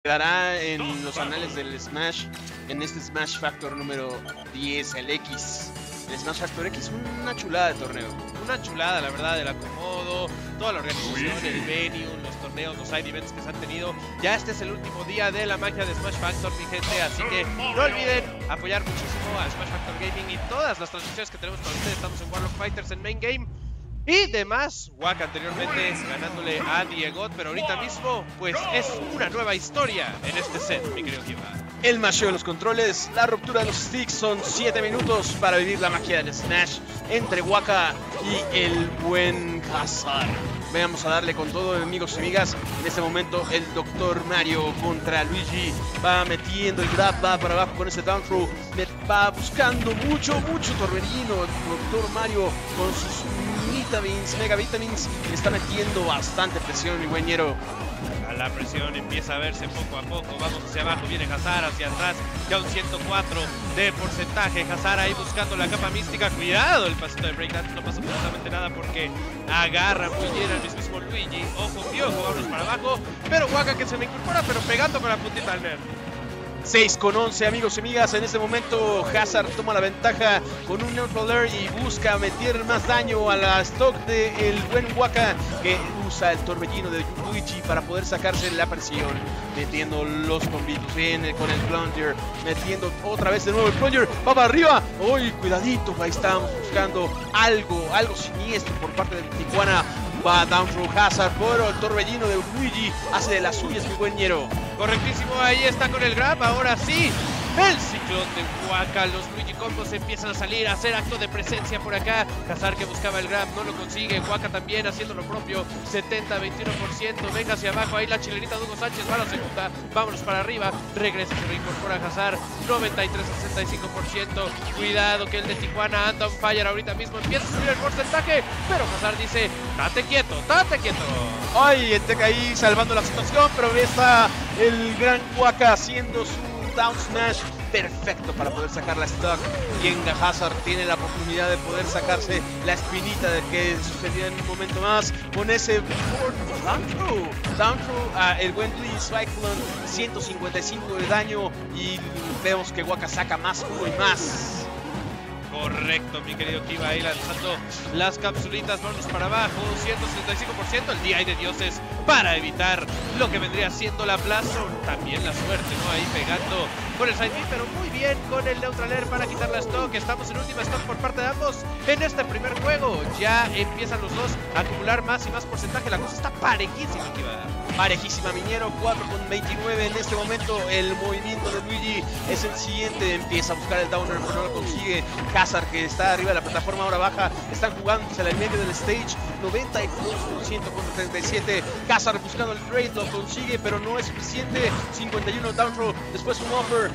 quedará en los anales del Smash, en este Smash Factor número 10, el X. El Smash Factor X, una chulada de torneo. Una chulada, la verdad, el acomodo, toda la organización, el venue, los torneos, los side events que se han tenido. Ya este es el último día de la magia de Smash Factor, mi gente, así que no olviden apoyar muchísimo a Smash Factor Gaming y todas las transmisiones que tenemos para ustedes. Estamos en Warlock Fighters en Main Game. Y demás, Waka anteriormente ganándole a Diego, pero ahorita mismo, pues es una nueva historia en este set, mi querido Kiva. El masheo de los controles, la ruptura de los sticks, son 7 minutos para vivir la magia del Smash entre Waka y el buen Hazard. Vamos a darle con todo, amigos y amigas. En este momento el Dr. Mario contra Luigi va metiendo el grab, va para abajo con ese down throw, va buscando mucho torbellino. El Dr. Mario con sus vitamins, mega vitamins, le está metiendo bastante presión, mi buen ñero. La presión empieza a verse poco a poco. Vamos hacia abajo, viene Hazard hacia atrás, ya un 104 de porcentaje. Hazard ahí buscando la capa mística. Cuidado, el pasito de breakdance, no pasa absolutamente nada porque agarra muy bien al mismísimo Luigi. Ojo, piojo, vámonos para abajo. Pero Waka que se me incorpora, pero pegando con la puntita al nerd. 6 con 11, amigos y amigas. En este momento Hazard toma la ventaja con un neutral air y busca meter más daño a la stock del buen Waka, que usa el torbellino de Luigi para poder sacarse la presión, metiendo los combitos. Viene con el plunger, metiendo otra vez de nuevo el plunger, va para arriba. ¡Uy, cuidadito! Ahí estamos buscando algo siniestro por parte de Tijuana. Va down through Hazard, pero el torbellino de Luigi hace de las suyas, mi buen ñero. Correctísimo, ahí está con el grab, ahora sí. El ciclón de Waka, los Luigi combos empiezan a salir, a hacer acto de presencia por acá. Hazard que buscaba el grab, no lo consigue. Waka también haciendo lo propio, 70-21%. Venga hacia abajo, ahí la chilenita de Hugo Sánchez va a la segunda. Vámonos para arriba, regresa, se reincorpora Hazard, 93-65%. Cuidado que el de Tijuana anda on fire ahorita mismo, empieza a subir el porcentaje. Pero Hazard dice, date quieto, date quieto. Ay, el Teca ahí salvando la situación, pero está el gran Waka haciendo su down smash perfecto para poder sacar la stock. Yenga Hazard tiene la oportunidad de poder sacarse la espinita de que sucedía en un momento más con ese down throw, el buen Lee Cyclone, 155 de daño, y vemos que Waka saca más jugo y más. Correcto, mi querido Kiva, ahí lanzando las capsulitas, vámonos para abajo, 165%, el DI de dioses para evitar lo que vendría siendo la plaza, también la suerte, ¿no? Ahí pegando con el side B, pero muy bien con el neutral air para quitar la stock. Estamos en última stock por parte de ambos en este primer juego. Ya empiezan los dos a acumular más y más porcentaje, la cosa está parejísima, Kiva. Parejísima, Miñero, 4,29 en este momento. El movimiento de Luigi es el siguiente, empieza a buscar el downer, pero no lo consigue. Hazard, que está arriba de la plataforma, ahora baja, están jugándose en medio del stage, 92% contra 37. Hazard buscando el trade, lo consigue, pero no es suficiente. 51 down throw, después un offer,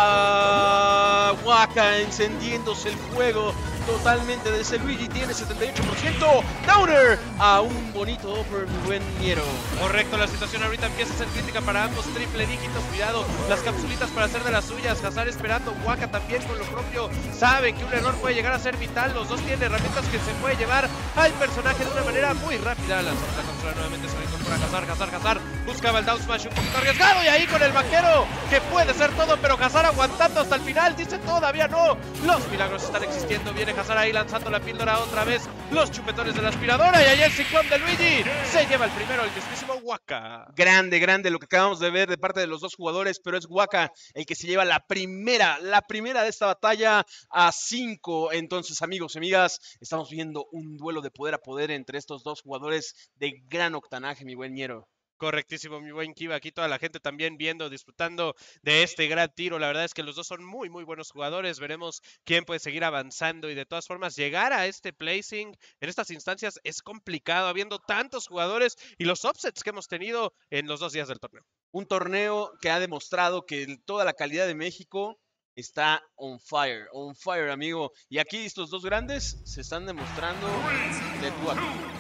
va Waka encendiéndose el fuego totalmente de ese Luigi, tiene 78%. Downer a un bonito offer, mi buen Niero. Correcto, la situación ahorita empieza a ser crítica para ambos, triple dígitos, cuidado, las capsulitas para hacer de las suyas. Hazard esperando, Waka también con lo propio, sabe que un error puede llegar a ser vital, los dos tienen herramientas que se puede llevar al personaje de una manera muy rápida. La consola nuevamente se reincorpora Hazard, buscaba el down smash un poquito arriesgado, y ahí con el vaquero, que puede ser todo, pero Hazard aguantando hasta el final, dice todavía no, los milagros están existiendo. Viene Hazard ahí lanzando la píldora otra vez, los chupetones de la aspiradora, y ahí el ciclón de Luigi se lleva el primero, el mismísimo Waka. Grande lo que acabamos de ver de parte de los dos jugadores, pero es Waka el que se lleva la primera de esta batalla a 5. Entonces, amigos y amigas, estamos viendo un duelo de poder a poder entre estos dos jugadores de gran octanaje, mi buen Ñero. Correctísimo, mi buen Kiva. Aquí toda la gente también viendo, disfrutando de este gran tiro. La verdad es que los dos son muy buenos jugadores. Veremos quién puede seguir avanzando, y de todas formas llegar a este placing en estas instancias es complicado, habiendo tantos jugadores y los upsets que hemos tenido en los 2 días del torneo. Un torneo que ha demostrado que toda la calidad de México está on fire, amigo. Y aquí estos dos grandes se están demostrando de tú a tú.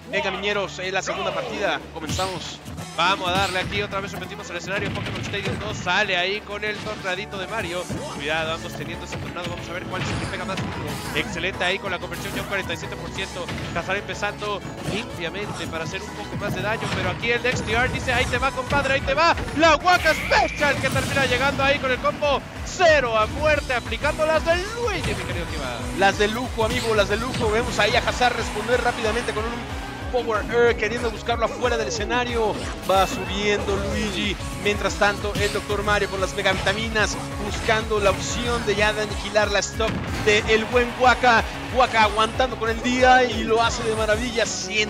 Venga, miñeros, es la segunda partida. Comenzamos. Vamos a darle aquí, otra vez repetimos el escenario. Pokémon Stadium 2 sale ahí con el tornadito de Mario. Cuidado, ambos teniendo ese tornado. Vamos a ver cuál es el que pega más. Excelente ahí con la conversión ya un 47%. Hazard empezando limpiamente para hacer un poco más de daño. Pero aquí el XTR dice, ahí te va, compadre, ahí te va. La Waka Special que termina llegando ahí con el combo 0 a muerte, aplicando las del Luigi, mi querido Kiva. Las de lujo, amigo, las de lujo. Vemos ahí a Hazard responder rápidamente con un Power Air, queriendo buscarlo afuera del escenario. Va subiendo Luigi. Mientras tanto, el Dr. Mario con las megavitaminas, buscando la opción de ya de aniquilar la stock del buen Waka. Waka aguantando con el día y lo hace de maravilla.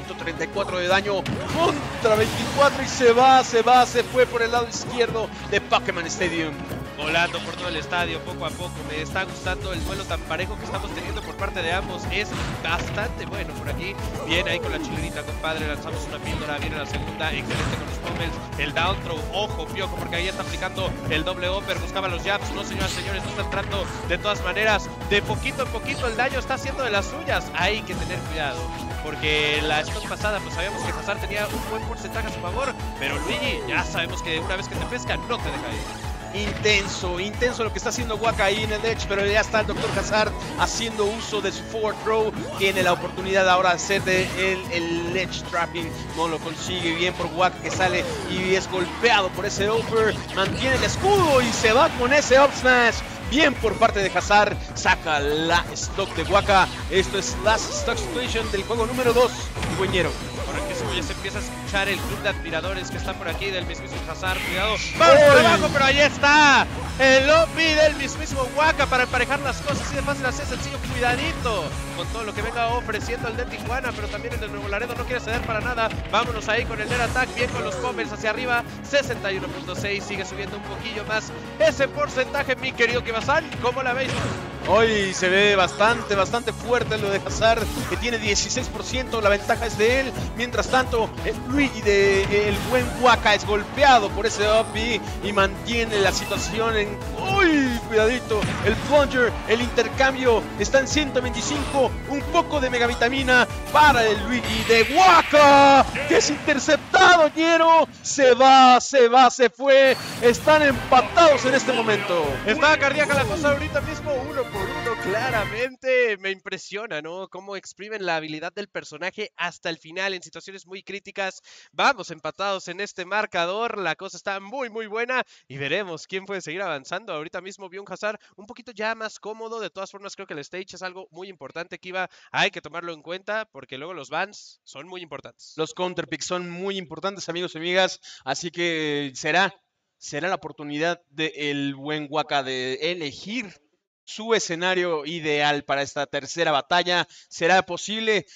134 de daño contra 24 y se fue por el lado izquierdo de Pokémon Stadium. Volando por todo el estadio poco a poco. Me está gustando el duelo tan parejo que estamos teniendo por parte de ambos. Es bastante bueno por aquí. Bien ahí con la chilerita, compadre. Lanzamos una píldora. Viene la segunda. Excelente con los pommels. El down throw. Ojo, Piojo, porque ahí está aplicando el doble upper. Buscaba los jabs. No, señoras y señores, no está entrando de todas maneras. De poquito en poquito el daño está haciendo de las suyas. Hay que tener cuidado, porque la stock pasada pues sabíamos que Hazard tenía un buen porcentaje a su favor, pero Luigi ya sabemos que una vez que te pesca no te deja ir. Intenso lo que está haciendo Waka ahí en el edge, pero ya está el Dr. Hazard haciendo uso de su forward throw. Tiene la oportunidad ahora de hacer el edge trapping. No lo consigue bien por Waka, que sale y es golpeado por ese upper. Mantiene el escudo y se va con ese up smash. Bien por parte de Hazard, saca la stock de Waka. Esto es Last Stock Situation del juego número 2, Güeñero. Ya se empieza a escuchar el club de admiradores que están por aquí del mismísimo Hazard. Cuidado, vamos por abajo, pero ahí está el lobby del mismísimo Waka para emparejar las cosas. Así de fácil, así de sencillo. Cuidadito con todo lo que venga ofreciendo el de Tijuana, pero también el de Nuevo Laredo no quiere ceder para nada. Vámonos ahí con el Air Attack, bien con los pommels hacia arriba. 61.6, sigue subiendo un poquillo más ese porcentaje, mi querido Kibazan. ¿Cómo la veis? Hoy se ve bastante fuerte lo de Hazard, que tiene 16%, la ventaja es de él. Mientras tanto, el Luigi el buen Waka es golpeado por ese up y mantiene la situación en... ¡Uy! Cuidadito, el plunger, el intercambio está en 125, un poco de megavitamina para el Luigi de Waka, que es interceptado, Ñero. Se fue. Están empatados en este momento. Está cardíaca la cosa ahorita mismo, 1 por 1, claramente. Me impresiona, ¿no? Cómo exprimen la habilidad del personaje hasta el final en situaciones muy críticas. Vamos empatados en este marcador. La cosa está muy buena y veremos quién puede seguir avanzando. Ahorita mismo vi un Hazard un poquito ya más cómodo. De todas formas, creo que el stage es algo muy importante que hay que tomarlo en cuenta, porque luego los bans son muy importantes. Los counterpicks son muy importantes, amigos y amigas, así que será la oportunidad del buen Waka de elegir su escenario ideal para esta tercera batalla. ¿Será posible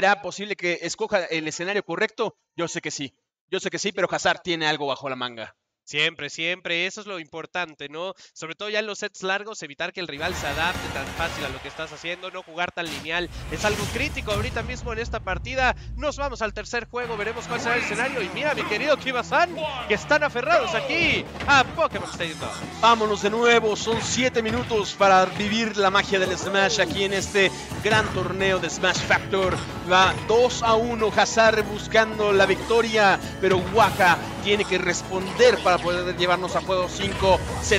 que escoja el escenario correcto? Yo sé que sí, pero Hazard tiene algo bajo la manga. Siempre, eso es lo importante, ¿no? Sobre todo ya en los sets largos, evitar que el rival se adapte tan fácil a lo que estás haciendo, no jugar tan lineal. Es algo crítico ahorita mismo en esta partida. Nos vamos al tercer juego, veremos cuál será el escenario. Y mira, mi querido Kibazan, que están aferrados aquí a Pokémon Stadium 2. Vámonos de nuevo, son 7 minutos para vivir la magia del Smash aquí en este gran torneo de Smash Factor. Va 2-1, Hazard buscando la victoria, pero Waka tiene que responder para poder llevarnos a juego 5,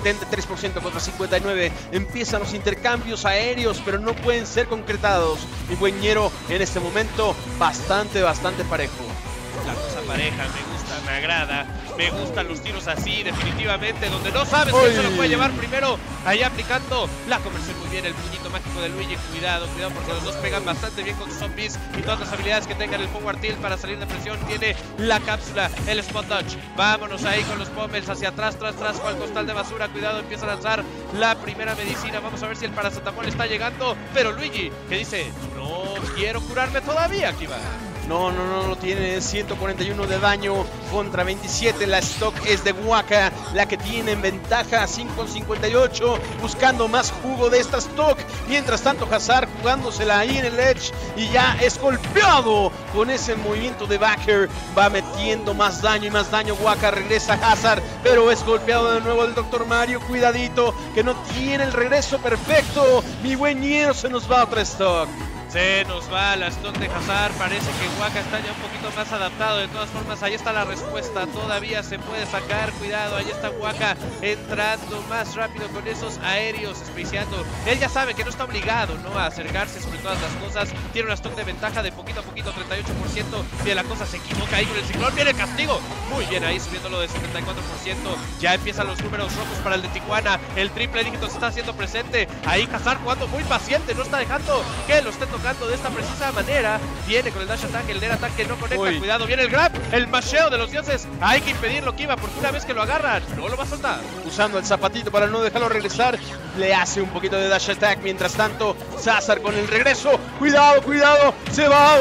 73% contra 59%. Empiezan los intercambios aéreos, pero no pueden ser concretados. Mi buen Ñero, en este momento, bastante parejo. La cosa pareja, me gusta, me agrada. Me gustan los tiros así, definitivamente, donde no sabes quién se lo puede llevar primero. Ahí aplicando la conversión muy bien, el puñito mágico de Luigi. Cuidado, porque los dos pegan bastante bien con sus zombies y todas las habilidades que tengan el forward tilt para salir de presión. Tiene la cápsula, el spot dodge. Vámonos ahí con los pommels hacia atrás, tras cual costal de basura. Cuidado, empieza a lanzar la primera medicina. Vamos a ver si el paracetamol está llegando. Pero Luigi, que dice, no quiero curarme todavía, Kiva. No lo tiene, 141 de daño contra 27, la stock es de Waka, la que tiene en ventaja, 5.58, buscando más jugo de esta stock. Mientras tanto Hazard jugándosela ahí en el edge y ya es golpeado con ese movimiento de backer, va metiendo más daño y más daño. Waka regresa a Hazard, pero es golpeado de nuevo el Dr. Mario. Cuidadito, que no tiene el regreso perfecto. Mi buen Ñero, se nos va otra stock. Se nos va la stock de Hazard, parece que Waka está ya un poquito más adaptado. De todas formas, ahí está la respuesta, todavía se puede sacar, cuidado, ahí está Waka entrando más rápido con esos aéreos, especiando. Él ya sabe que no está obligado, ¿no?, a acercarse sobre todas las cosas, tiene una stock de ventaja de poquito a poquito, 38%, bien la cosa, se equivoca ahí con el ciclón, viene el castigo, muy bien ahí subiéndolo de 74%, ya empiezan los números rojos para el de Tijuana, el triple dígito se está haciendo presente, ahí Hazard jugando muy paciente, no está dejando que lo esté tocando de esta precisa manera, viene con el dash attack, el air attack que no conecta, cuidado, viene el grab, el masheo de los dioses, hay que impedirlo, Kiva, porque una vez que lo agarran, no lo va a soltar. Usando el zapatito para no dejarlo regresar, le hace un poquito de dash attack, mientras tanto, Sazar con el regreso, cuidado, cuidado, se va,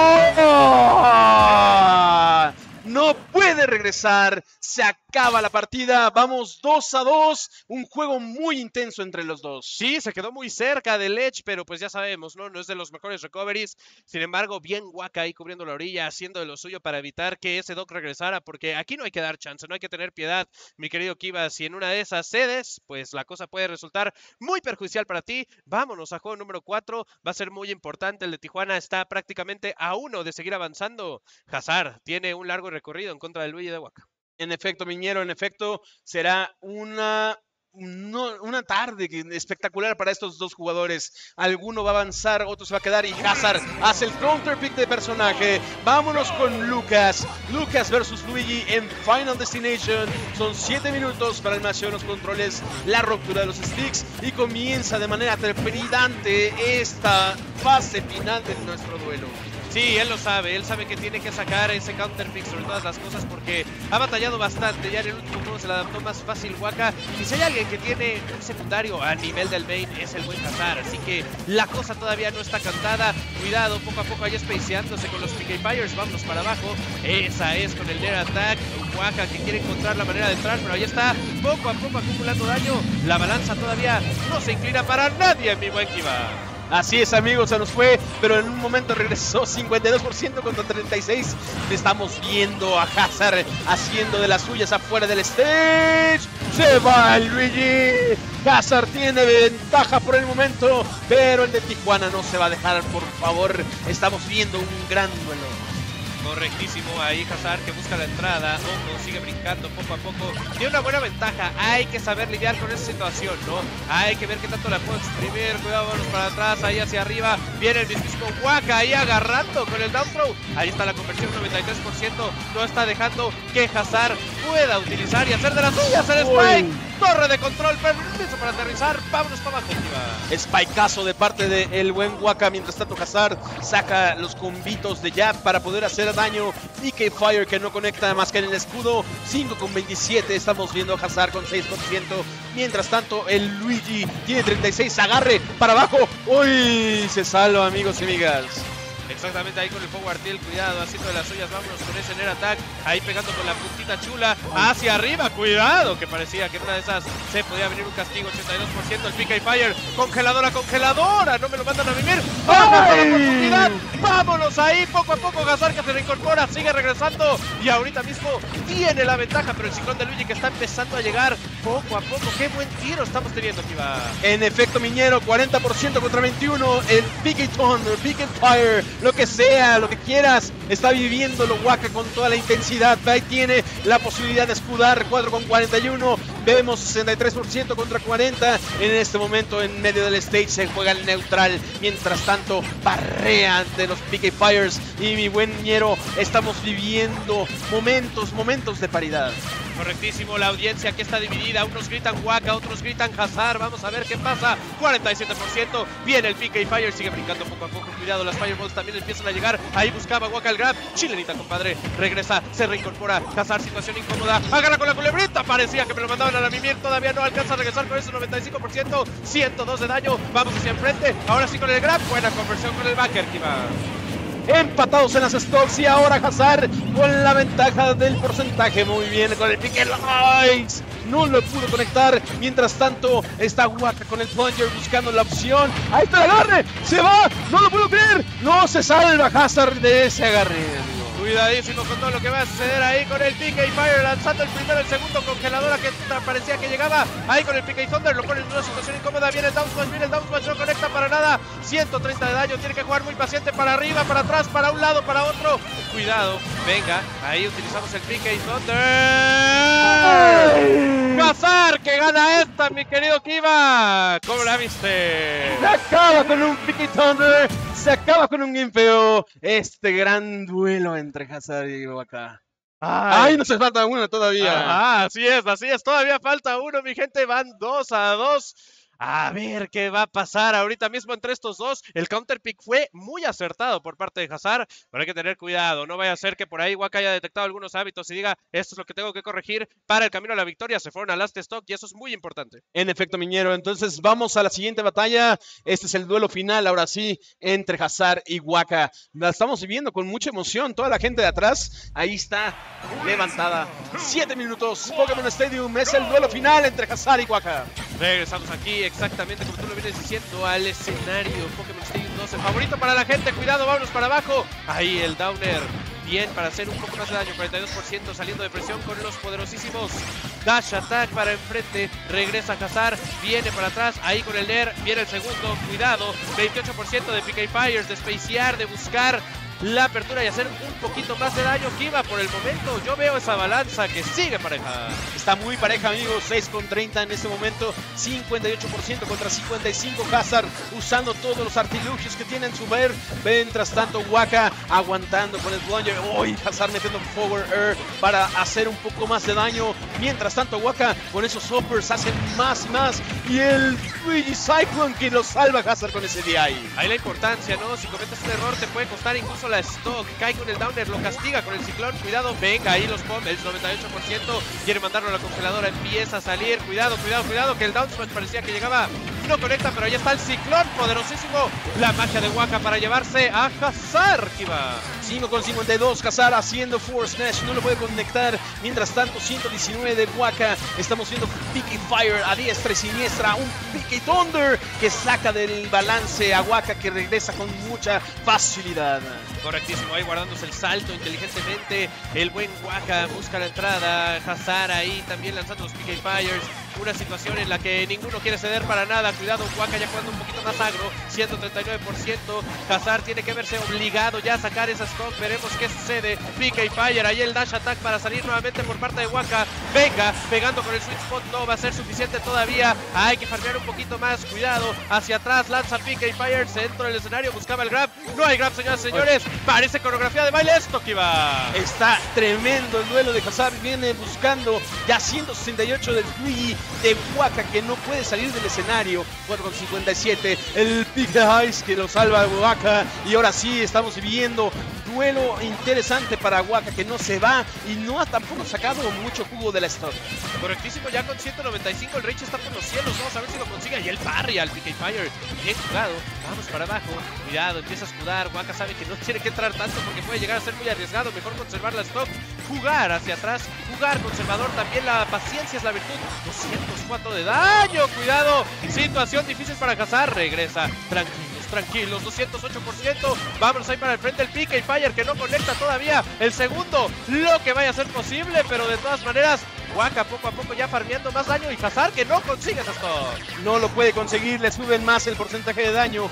¡oh! No puede regresar, se acaba la partida, vamos 2-2, un juego muy intenso entre los dos. Sí, se quedó muy cerca del Edge, pero pues ya sabemos, ¿no? No es de los mejores recoveries, sin embargo, bien Waka ahí cubriendo la orilla, haciendo de lo suyo para evitar que ese Doc regresara, porque aquí no hay que dar chance, no hay que tener piedad, mi querido Kiva, si en una de esas cedes, pues la cosa puede resultar muy perjudicial para ti. Vámonos a juego número 4, va a ser muy importante, el de Tijuana está prácticamente a 1 de seguir avanzando. Hazard tiene un largo recorrido en contra del Luigi de Waka. En efecto, Miñero, en efecto, será una tarde espectacular para estos dos jugadores. Alguno va a avanzar, otro se va a quedar y Hazard hace el counter pick de personaje. Vámonos con Lucas. Lucas versus Luigi en Final Destination. Son 7 minutos para el masheo de los controles, la ruptura de los sticks y comienza de manera trepidante esta fase final de nuestro duelo. Sí, él lo sabe, él sabe que tiene que sacar ese counter pick sobre todas las cosas porque ha batallado bastante, ya en el último juego se le adaptó más fácil Waka, y si hay alguien que tiene un secundario a nivel del main es el buen Hazard, así que la cosa todavía no está cantada, cuidado, poco a poco ahí spaceándose con los PK Fires, vámonos para abajo, esa es con el Air Attack, Waka que quiere encontrar la manera de entrar, pero ahí está, poco a poco acumulando daño, la balanza todavía no se inclina para nadie, mi buen Kiva. Así es, amigos, se nos fue, pero en un momento regresó 52% contra 36%. Estamos viendo a Hazard haciendo de las suyas afuera del stage. Se va el Luigi. Hazard tiene ventaja por el momento, pero el de Tijuana no se va a dejar, por favor. Estamos viendo un gran duelo. Correctísimo, ahí Hazard que busca la entrada, Hongo sigue brincando poco a poco, tiene una buena ventaja, hay que saber lidiar con esa situación, ¿no? Hay que ver qué tanto la puedo exprimir, cuidado, vamos para atrás, ahí hacia arriba, viene el mismísimo Waka ahí agarrando con el down throw, ahí está la conversión, 93%, no está dejando que Hazard pueda utilizar y hacer de las suyas el Spike, torre de control, permiso para aterrizar, vámonos para abajo, Spikeazo de parte del buen Waka, mientras tanto Hazard saca los combitos de jab para poder hacer daño. PK Fire que no conecta más que en el escudo, 5,27, estamos viendo a Hazard con 6%, mientras tanto el Luigi tiene 36, agarre para abajo, uy, se salva, amigos y amigas. Exactamente ahí con el Power Tail, cuidado, haciendo de las suyas, vámonos con ese Air Attack, ahí pegando con la puntita chula, hacia arriba, cuidado, que parecía que en una de esas se podía venir un castigo, 82%, el PK Fire, congeladora, no me lo mandan a vivir, ¡vamos con la oportunidad! ¡Vámonos ahí, poco a poco, Hazard que se reincorpora, sigue regresando, y ahorita mismo tiene la ventaja, pero el ciclón de Luigi que está empezando a llegar, poco a poco, qué buen tiro estamos teniendo, Kiva. En efecto, Miñero, 40% contra 21, el PK Thunder, PK Fire, lo que sea, lo que quieras, está viviéndolo Waka con toda la intensidad. Ahí tiene la posibilidad de escudar, 4,41, vemos 63% contra 40, en este momento en medio del stage se juega el neutral, mientras tanto barrea ante los PK Fires y mi buen Ñero, estamos viviendo momentos de paridad. Correctísimo, la audiencia que está dividida, unos gritan Waka, otros gritan Hazard, vamos a ver qué pasa, 47%, viene el PK Fire, sigue brincando poco a poco, cuidado, las Fireballs también empiezan a llegar, ahí buscaba Waka el grab, chilenita compadre, regresa, se reincorpora, Hazard, situación incómoda, agarra con la culebrita, parecía que me lo mandaban a la mimir, todavía no alcanza a regresar con ese 95%, 102 de daño, vamos hacia enfrente, ahora sí con el grab, buena conversión con el backer, Kiva. Empatados en las stocks y ahora Hazard con la ventaja del porcentaje. Muy bien con el pique. No lo pudo conectar. Mientras tanto está Waka con el plunger buscando la opción. Ahí está el agarre. Se va. No lo puedo creer. No se salva Hazard de ese agarre. Cuidadísimo con todo lo que va a suceder ahí con el PK Fire, lanzando el primero, el segundo, congeladora que parecía que llegaba. Ahí con el PK Thunder, lo pone en una situación incómoda. Viene el down smash, no conecta para nada. 130 de daño, tiene que jugar muy paciente para arriba, para atrás, para un lado, para otro. Cuidado, venga, ahí utilizamos el PK Thunder. Khazar que gana esta, mi querido Kiva. ¿Cómo la viste? Se acaba con un PK Thunder, se acaba con un game feo. Este gran duelo entre Khazar y Waka. Ay, nos hace falta uno todavía. Así es, todavía falta uno, mi gente, van 2-2. A ver qué va a pasar ahorita mismo entre estos dos. El counter pick fue muy acertado por parte de Khazar, pero hay que tener cuidado. No vaya a ser que por ahí Waka haya detectado algunos hábitos y diga, esto es lo que tengo que corregir para el camino a la victoria. Se fueron a last stock y eso es muy importante. En efecto, Miñero. Entonces vamos a la siguiente batalla. Este es el duelo final, ahora sí, entre Khazar y Waka. La estamos viviendo con mucha emoción. Toda la gente de atrás, ahí está, levantada. 7 minutos, Pokémon Stadium. Es el duelo final entre Khazar y Waka. Regresamos aquí exactamente como tú lo vienes diciendo al escenario Pokémon Stadium 12. Favorito para la gente, cuidado, vámonos para abajo. Ahí el Downer, bien para hacer un poco más de daño, 42% saliendo de presión con los poderosísimos Dash Attack para enfrente. Regresa Khazar, viene para atrás, ahí con el Nair, viene el segundo, cuidado, 28% de PK Fires, de spacear, de buscar la apertura y hacer un poquito más de daño. Kiva, por el momento yo veo esa balanza que sigue pareja. Está muy pareja, amigos. 6-30 en este momento, 58% contra 55. Khazar usando todos los artilugios que tiene en su ver. Mientras tanto Waka aguantando con el plunger. Uy, Khazar metiendo forward air para hacer un poco más de daño. Mientras tanto Waka con esos hoppers hace más y más. Y el Luigi Cyclone que lo salva a Khazar con ese DI. Ahí la importancia, ¿no? Si cometes un error te puede costar incluso la stock. Cae con el Downer, lo castiga con el ciclón. Cuidado, venga ahí los bombs, el 98%. Quiere mandarlo a la congeladora, empieza a salir. Cuidado, que el down smash parecía que llegaba. No conecta, pero ahí está el ciclón poderosísimo. La magia de Waka para llevarse a Khazar, Kiva. 5,52, Khazar haciendo Force Smash, no lo puede conectar. Mientras tanto, 119 de Waka. Estamos viendo PK Fire a diestra y siniestra. Un PK Thunder que saca del balance a Waka, que regresa con mucha facilidad. Correctísimo, ahí guardándose el salto inteligentemente. El buen Waka busca la entrada. Khazar ahí también lanzando los PK Fires. Una situación en la que ninguno quiere ceder para nada. Cuidado, Waka ya jugando un poquito más agro, 139%. Khazar tiene que verse obligado ya a sacar esa stock. Veremos qué sucede. PK Fire, ahí el dash attack para salir nuevamente por parte de Waka. Venga, pegando con el sweet spot, no va a ser suficiente todavía. Hay que farmear un poquito más. Cuidado, hacia atrás lanza PK Fire, centro del escenario, buscaba el grab. No hay grab, señoras y señores. Parece coreografía de baile esto, Kiva. Está tremendo el duelo de Khazar. Viene buscando ya 168 del Luigi de Waka, que no puede salir del escenario. 4,57. El Big Ice que lo salva a Waka. Y ahora sí estamos viviendo duelo interesante para Waka, que no se va y no ha tampoco sacado mucho jugo de la stock. Correctísimo, ya con 195 el Rage está por los cielos. Vamos a ver si lo consigue. Y el parry al PK Fire. Bien jugado. Vamos para abajo. Cuidado, empieza a escudar. Waka sabe que no tiene que entrar tanto porque puede llegar a ser muy arriesgado. Mejor conservar la stock. Jugar hacia atrás. Jugar conservador. También la paciencia es la virtud. 204 de daño. Cuidado. Situación difícil para Khazar. Regresa. Tranquilos, 208%. Vámonos ahí para el frente el PK Fire que no conecta todavía. El segundo, lo que vaya a ser posible, pero de todas maneras, Waka poco a poco ya farmeando más daño y Khazar que no consigue esa stock. No lo puede conseguir, le suben más el porcentaje de daño.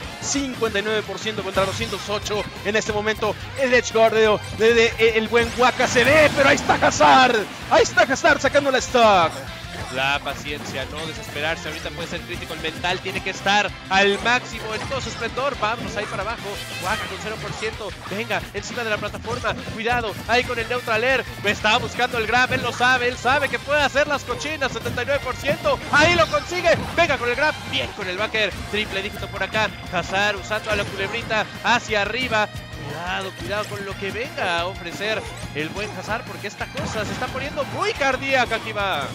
59% contra 208. En este momento, el edge guardeo de el buen Waka se ve, pero ahí está Khazar. Ahí está Khazar sacando la stock. La paciencia, no desesperarse, ahorita puede ser crítico, el mental tiene que estar al máximo en todo su esplendor. Vámonos ahí para abajo, Waka con 0%, venga, encima de la plataforma, cuidado, ahí con el Neutral Air, me estaba buscando el grab, él lo sabe, él sabe que puede hacer las cochinas, 79%, ahí lo consigue, venga con el grab, bien con el backer, triple dígito por acá, Khazar usando a la culebrita hacia arriba. Cuidado con lo que venga a ofrecer el buen Khazar, porque esta cosa se está poniendo muy cardíaca, Kiva.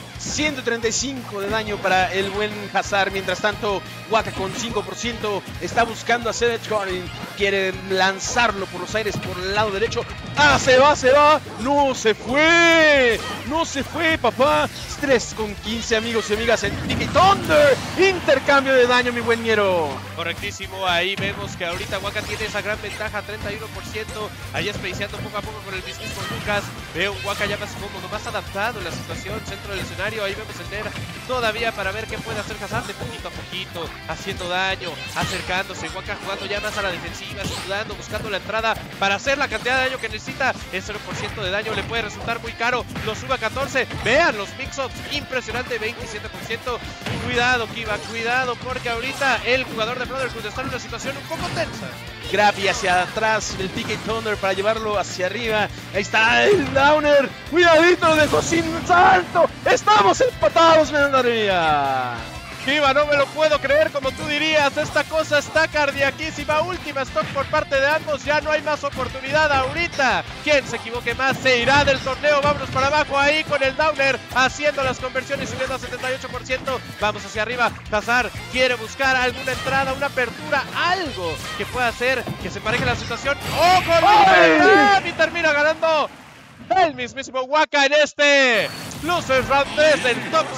135 de daño para el buen Khazar. Mientras tanto, Waka con 5% está buscando hacer edge guarding. Quiere lanzarlo por los aires por el lado derecho. Ah, se va. No se fue. No se fue, papá. 3,15 amigos y amigas en Tiki Thunder. Intercambio de daño, mi buen ñero. Correctísimo, ahí vemos que ahorita Waka tiene esa gran ventaja, 31%. Ahí especiando poco a poco con el mismo Lucas. Veo un Waka ya más cómodo, más adaptado en la situación, centro del escenario. Ahí vemos el Ner todavía para ver qué puede hacer Hazard de poquito a poquito, haciendo daño, acercándose. Waka jugando ya más a la defensiva, sudando, buscando la entrada para hacer la cantidad de daño que necesita. El 0% de daño le puede resultar muy caro. Lo sube a 14. Vean los mix-ups, impresionante, 27%. Cuidado, Kiva, cuidado, porque ahorita el jugador de Brotherhood está en una situación un poco tensa. Grabby hacia atrás del Tiki Thunder para llevarlo hacia arriba. Ahí está el Downer. Cuidadito, lo dejó sin salto. Estamos empatados, madre mía. Kiva, no me lo puedo creer, como tú dirías, esta cosa está cardiaquísima. Última stock por parte de ambos, ya no hay más oportunidad ahorita. Quien se equivoque más se irá del torneo. Vámonos para abajo ahí con el Downer, haciendo las conversiones, subiendo a 78%. Vamos hacia arriba, Hazard quiere buscar alguna entrada, una apertura, algo que pueda hacer que se pareje la situación. ¡Oh, con y termina ganando el mismísimo Waka en este Losers Round 3 del top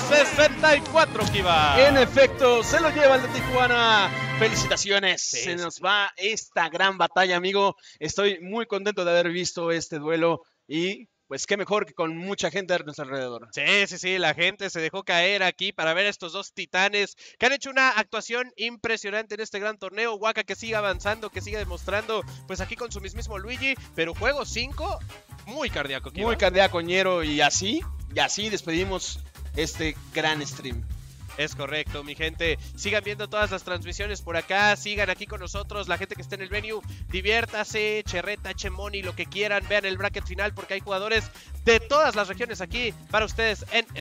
64, Kiva. En efecto, se lo lleva el de Tijuana. Felicitaciones. Sí, se nos va esta gran batalla, amigo. Estoy muy contento de haber visto este duelo y pues qué mejor que con mucha gente a nuestro alrededor. Sí, la gente se dejó caer aquí para ver a estos dos titanes que han hecho una actuación impresionante en este gran torneo. Waka que sigue avanzando, que sigue demostrando, pues aquí con su mismo Luigi, pero juego 5, muy cardíaco, Kiva. Muy cardíaco, ñero, y así despedimos este gran stream. Es correcto, mi gente. Sigan viendo todas las transmisiones por acá. Sigan aquí con nosotros. La gente que esté en el venue, diviértase, cherreta, eche money, lo que quieran. Vean el bracket final porque hay jugadores de todas las regiones aquí para ustedes en